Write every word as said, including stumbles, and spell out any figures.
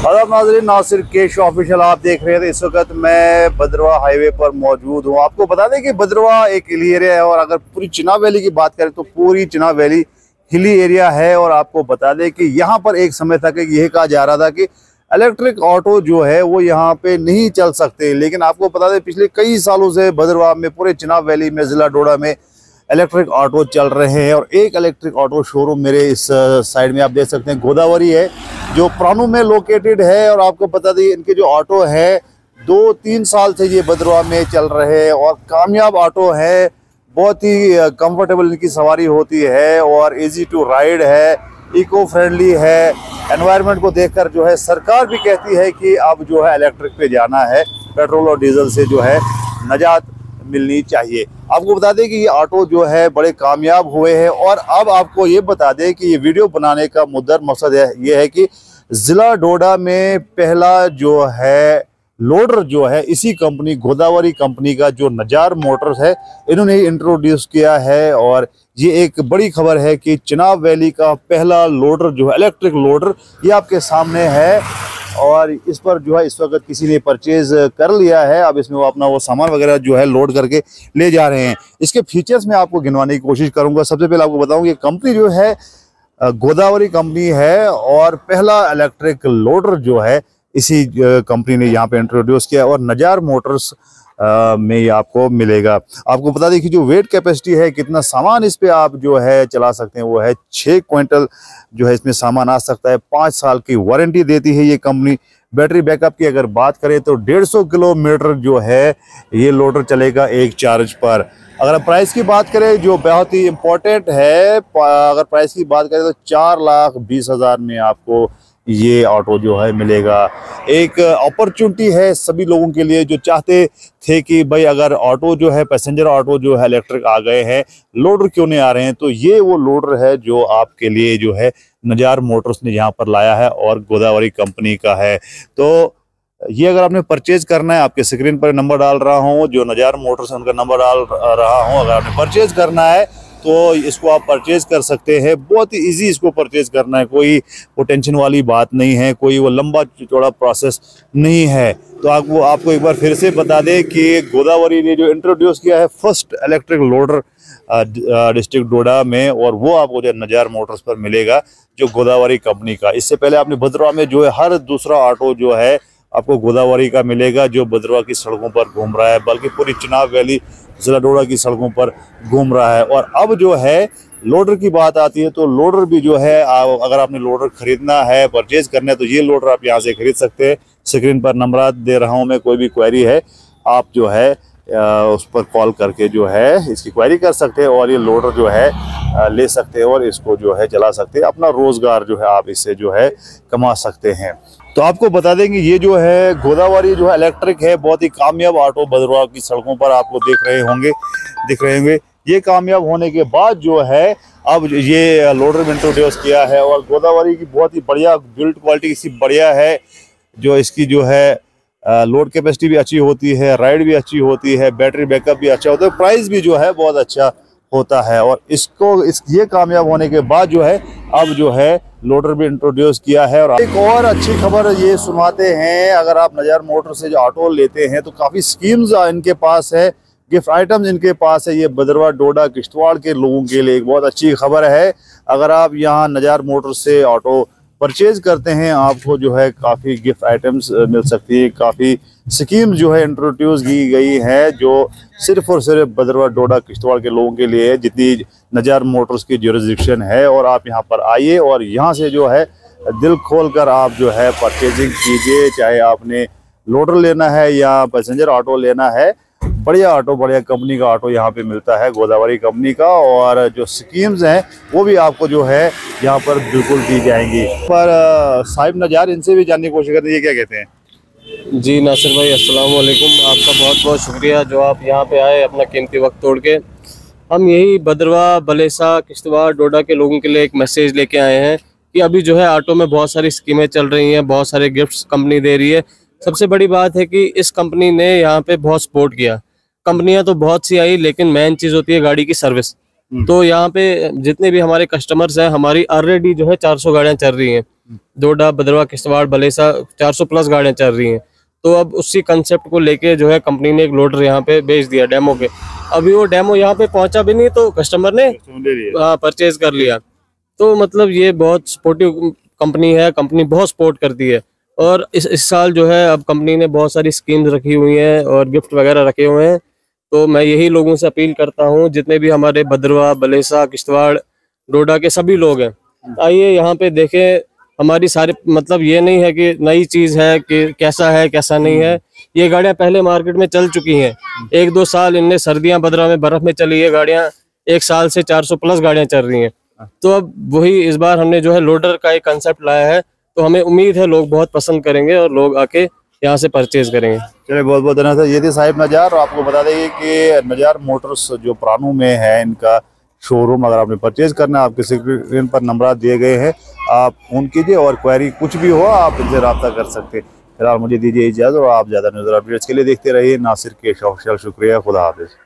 आदाब नाज़रीन, नासिर केश ऑफिशियल आप देख रहे थे। इस वक्त मैं भद्रवाह हाईवे पर मौजूद हूँ। आपको बता दें कि भद्रवाह एक हिली एरिया है और अगर पूरी चिनाब वैली की बात करें तो पूरी चिनाब वैली हिली एरिया है। और आपको बता दें कि यहाँ पर एक समय तक यह कहा जा रहा था कि इलेक्ट्रिक ऑटो जो है वो यहाँ पे नहीं चल सकते, लेकिन आपको बता दें पिछले कई सालों से भद्रवाह में, पूरे चिनाब वैली में, ज़िला डोडा में इलेक्ट्रिक ऑटो चल रहे हैं। और एक इलेक्ट्रिक ऑटो शोरूम मेरे इस साइड में आप देख सकते हैं, गोदावरी है, जो प्राणू में लोकेटेड है। और आपको बता दें इनके जो ऑटो है दो तीन साल से ये भद्रवाह में चल रहे हैं और कामयाब ऑटो है। बहुत ही कंफर्टेबल इनकी सवारी होती है और इजी टू राइड है, इको फ्रेंडली है। एनवायरनमेंट को देखकर जो है सरकार भी कहती है कि अब जो है इलेक्ट्रिक पे जाना है, पेट्रोल और डीजल से जो है निजात मिलनी चाहिए। आपको बता दें कि ये ऑटो जो है बड़े कामयाब हुए हैं। और अब आपको ये बता दें कि ये वीडियो बनाने का मुद्दा मकसद है ये है कि ज़िला डोडा में पहला जो है लोडर जो है इसी कंपनी, गोदावरी कंपनी का जो नजार मोटर्स है, इन्होंने ही इंट्रोड्यूस किया है। और ये एक बड़ी खबर है कि चिनाब वैली का पहला लोडर जो है इलेक्ट्रिक लोडर, ये आपके सामने है। और इस पर जो है इस वक्त किसी ने परचेज कर लिया है। अब इसमें वो अपना वो सामान वगैरह जो है लोड करके ले जा रहे हैं। इसके फीचर्स में आपको गिनवाने की कोशिश करूंगा। सबसे पहले आपको बताऊं कि कंपनी जो है गोदावरी कंपनी है और पहला इलेक्ट्रिक लोडर जो है इसी कंपनी ने यहाँ पे इंट्रोड्यूस किया और नजार मोटर्स आ, में ये आपको मिलेगा। आपको बता दें कि जो वेट कैपेसिटी है, कितना सामान इस पे आप जो है चला सकते हैं, वो है छः क्विंटल जो है इसमें सामान आ सकता है। पाँच साल की वारंटी देती है ये कंपनी। बैटरी बैकअप की अगर बात करें तो डेढ़ सौ किलोमीटर जो है ये लोडर चलेगा एक चार्ज पर। अगर प्राइस की बात करें जो बहुत ही इम्पोर्टेंट है, अगर प्राइस की बात करें तो चार लाख बीस हज़ार में आपको ये ऑटो जो है मिलेगा। एक अपॉर्चुनिटी है सभी लोगों के लिए जो चाहते थे कि भाई अगर ऑटो जो है, पैसेंजर ऑटो जो है इलेक्ट्रिक आ गए हैं, लोडर क्यों नहीं आ रहे हैं। तो ये वो लोडर है जो आपके लिए जो है नजार मोटर्स ने यहाँ पर लाया है और गोदावरी कंपनी का है। तो ये अगर आपने परचेज करना है, आपके स्क्रीन पर नंबर डाल रहा हूँ, जो नजार मोटर्स उनका नंबर डाल रहा हूँ। अगर आपने परचेज करना है तो इसको आप परचेज कर सकते हैं। बहुत ही इजी इसको परचेज करना है, कोई वो टेंशन वाली बात नहीं है, कोई वो लंबा चौड़ा प्रोसेस नहीं है। तो आपको आपको एक बार फिर से बता दें कि गोदावरी ने जो इंट्रोड्यूस किया है first electric loader district Doda में, और वो आपको जो नजार मोटर्स पर मिलेगा जो गोदावरी कंपनी का। इससे पहले आपने भद्रवाह में जो है हर दूसरा ऑटो जो है आपको गोदावरी का मिलेगा जो भद्रवाह की सड़कों पर घूम रहा है, बल्कि पूरी चिनाब वैली, ज़िला डोडा की सड़कों पर घूम रहा है। और अब जो है लोडर की बात आती है तो लोडर भी जो है अगर आपने लोडर खरीदना है, परचेज करना है, तो ये लोडर आप यहाँ से खरीद सकते हैं। स्क्रीन पर नंबर दे रहा हूँ मैं, कोई भी क्वेरी है आप जो है उस पर कॉल करके जो है इसकी क्वेरी कर सकते हैं और ये लोडर जो है ले सकते हैं और इसको जो है चला सकते हैं। अपना रोजगार जो है आप इससे जो है कमा सकते हैं। तो आपको बता देंगे ये जो है गोदावरी जो है इलेक्ट्रिक है, बहुत ही कामयाब ऑटो भद्रवाह की सड़कों पर आपको देख रहे होंगे दिख रहे होंगे ये कामयाब होने के बाद जो है अब ये लोडर में इंट्रोड्यूस किया है। और गोदावरी की बहुत ही बढ़िया बिल्ड क्वालिटी इसकी बढ़िया है, जो इसकी जो है लोड कैपेसिटी भी अच्छी होती है, राइड भी अच्छी होती है, बैटरी बैकअप भी अच्छा होता है, प्राइस भी जो है बहुत अच्छा होता है। और इसको इस ये कामयाब होने के बाद जो है अब जो है लोडर भी इंट्रोड्यूस किया है। और एक और अच्छी खबर ये सुनाते हैं, अगर आप नजार मोटर से जो ऑटो लेते हैं तो काफ़ी स्कीम्स इनके पास है, गिफ्ट आइटम्स इनके पास है। ये भद्रवाह, डोडा, किश्तवाड़ के लोगों के लिए एक बहुत अच्छी खबर है। अगर आप यहाँ नजार मोटर से ऑटो परचेज करते हैं आपको जो है काफ़ी गिफ्ट आइटम्स मिल सकती है। काफ़ी स्कीम जो है इंट्रोड्यूस की गई है जो सिर्फ और सिर्फ भद्रवाह, डोडा, किश्तवाड़ के लोगों के लिए है, जितनी नजार मोटर्स की ज्यूरिसडिक्शन है। और आप यहाँ पर आइए और यहाँ से जो है दिल खोल कर आप जो है परचेजिंग कीजिए, चाहे आपने लोडर लेना है या पैसेंजर ऑटो लेना है। बढ़िया ऑटो, बढ़िया कंपनी का ऑटो यहाँ पे मिलता है, गोदावरी कंपनी का। और जो स्कीम्स हैं वो भी आपको जो है यहाँ पर बिल्कुल दी जाएंगी। पर साहिब नजार, इनसे भी जानने की कोशिश करते हैं, ये क्या कहते हैं। जी नासिर भाई, अस्सलाम वालेकुम। आपका बहुत बहुत शुक्रिया जो आप यहाँ पे आए अपना कीमती वक्त तोड़ के। हम यही भद्रवाह, बलेसा, किश्तवाड़, डोडा के लोगों के लिए एक मैसेज लेके आए हैं कि अभी जो है ऑटो में बहुत सारी स्कीमें चल रही हैं, बहुत सारे गिफ्ट्स कंपनी दे रही है। सबसे बड़ी बात है कि इस कंपनी ने यहाँ पे बहुत सपोर्ट किया। कंपनियां तो बहुत सी आई, लेकिन मेन चीज़ होती है गाड़ी की सर्विस। तो यहाँ पे जितने भी हमारे कस्टमर्स हैं, हमारी ऑलरेडी जो है चार सौ गाड़ियाँ चल रही हैं। डोडा, भद्रवा, किश्तवाड़, भलेसा चार सौ प्लस गाड़ियां चल रही हैं। तो अब उसी कंसेप्ट को लेके जो है कंपनी ने एक लोडर यहाँ पे भेज दिया डेमो के। अभी वो डेमो यहाँ पे पहुंचा भी नहीं तो कस्टमर ने हाँ परचेज कर लिया। तो मतलब ये बहुत सपोर्टिव कंपनी है, कंपनी बहुत सपोर्ट करती है। और इस इस साल जो है अब कंपनी ने बहुत सारी स्कीम्स रखी हुई हैं और गिफ्ट वगैरह रखे हुए हैं। तो मैं यही लोगों से अपील करता हूँ, जितने भी हमारे भद्रवा, भलेसा, किश्तवाड़, डोडा के सभी लोग हैं, आइए यहाँ पे देखें। हमारी सारी मतलब ये नहीं है कि नई चीज़ है कि कैसा है कैसा नहीं है, ये गाड़ियाँ पहले मार्केट में चल चुकी हैं। एक दो साल इनने सर्दियाँ भद्रवा में बर्फ में चली है गाड़ियाँ, एक साल से चार सौ प्लस गाड़ियाँ चल रही हैं। तो अब वही इस बार हमने जो है लोडर का एक कंसेप्ट लाया है, तो हमें उम्मीद है लोग बहुत पसंद करेंगे और लोग आके यहाँ से परचेज करेंगे। चलिए बहुत बहुत धन्यवाद। ये थे साहिब नजार। और आपको बता देंगे कि नजार मोटर्स जो प्राणू में है, इनका शोरूम अगर आपने परचेज करना है, आपके स्क्रीन पर नंबर दिए गए हैं, आप फोन कीजिए और क्वेरी कुछ भी हो आप इनसे रब्ता कर सकते हैं। फिलहाल मुझे दीजिए इजाज़त और आप ज़्यादा न्यूज़ अपडेट्स के लिए देखते रहिए नासिर केश ऑफिशियल। शुक्रिया, खुदा हाफिज़।